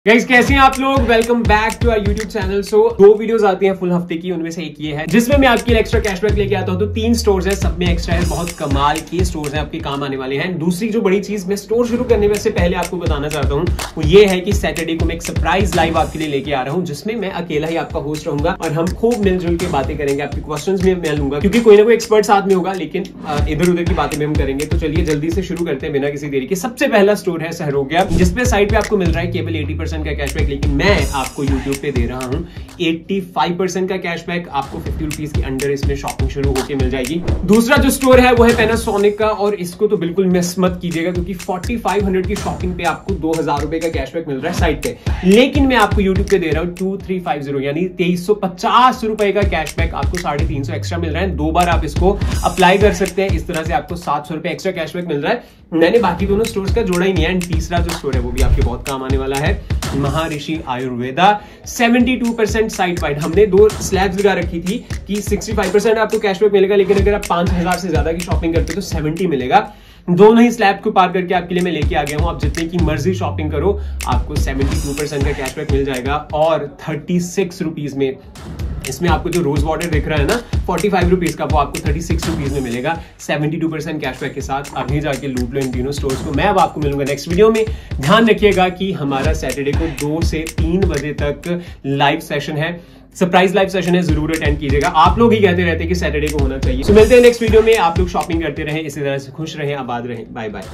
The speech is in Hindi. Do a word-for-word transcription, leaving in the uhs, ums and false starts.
गाइस कैसे हैं आप लोग। Welcome back to our YouTube channel. So दो वीडियोस आती हैं फुल हफ्ते की, उनमें से एक ये है जिसमें मैं आपके लिए एक्स्ट्रा कैशबैक लेके आता हूं। तो तीन स्टोर्स हैं, सब में एक्स्ट्रा है, बहुत कमाल के स्टोर्स हैं, आपके काम आने वाले हैं। दूसरी जो बड़ी चीज मैं स्टोर शुरू करने में से पहले आपको बताना चाहता हूँ वो ये है कि सैटरडे को मैं एक सरप्राइज लाइव आपके लिए लेके आ रहा हूँ, जिसमें मैं अकेला ही आपका होस्ट रहूंगा और हम खूब मिलजुल के बातें करेंगे। आपके क्वेश्चन भी मैं लूंगा क्योंकि कोई ना कोई एक्सपर्ट साथ में होगा, लेकिन इधर उधर की बातें भी हम करेंगे। तो चलिए जल्दी से शुरू करते हैं बिना किसी देरी के। सबसे पहला स्टोर है सहरोगिया, जिसपे साइट पे आपको मिल रहा है केवल अस्सी परसेंट का कैशबैक, लेकिन मैं आपको YouTube पे दे रहा हूं पचासी परसेंट का कैशबैक। आपको पचास रुपीस के अंडर इसमें शॉपिंग शुरू होकर मिल जाएगी। दूसरा जो स्टोर है वो है पैनासोनिक का, और इसको तो बिल्कुल मिस मत कीजिएगा क्योंकि पैंतालीस सौ की शॉपिंग पे आपको दो हज़ार रुपए का कैशबैक मिल रहा है साइट पे, लेकिन मैं आपको YouTube पे दे रहा हूं तेईस सौ पचास यानी तेईस सौ पचास रुपए का कैशबैक आपको साढ़े तीन सौ एक्स्ट्रा मिल रहा है। दो बार आप इसको अप्लाई कर सकते हैं, इस तरह से आपको सात सौ रुपए एक्स्ट्रा कैशबैक मिल रहा है। मैंने बाकी दोनों स्टोर्स का जोड़ा ही नहीं है। एंड तीसरा जो स्टोर है वो भी आपके बहुत काम आने वाला है, महर्षि आयुर्वेदा। बहत्तर परसेंट साइट वाइड हमने दो स्लैब्स लगा रखी थी कि पैंसठ परसेंट आपको कैशबैक मिलेगा, लेकिन अगर आप पांच हजार से ज्यादा की शॉपिंग करते हो तो सत्तर मिलेगा। दोनों ही स्लैब को पार करके आपके लिए मैं लेके आ गया हूं। आप जितने की मर्जी शॉपिंग करो आपको बहत्तर परसेंट का कैशबैक मिल जाएगा। और छत्तीस रुपीस में इसमें आपको जो रोज वाटर दिख रहा है ना पैंतालीस रुपीस का, वो आपको छत्तीस रुपीस में मिलेगा बहत्तर परसेंट कैशबैक के साथ। अभी जाके लूट लो इन तीनों स्टोर्स को। मैं अब आपको मिलूंगा नेक्स्ट वीडियो में। ध्यान रखिएगा कि हमारा सैटरडे को दो से तीन बजे तक लाइव सेशन है, सरप्राइज लाइव सेशन है, जरूर अटेंड कीजिएगा। आप लोग ही कहते रहते हैं कि सैटरडे को होना चाहिए। तो मिलते हैं नेक्स्ट वीडियो में। आप लोग शॉपिंग करते रहें, इसी तरह से खुश रहें, आबाद रहें। Bye bye.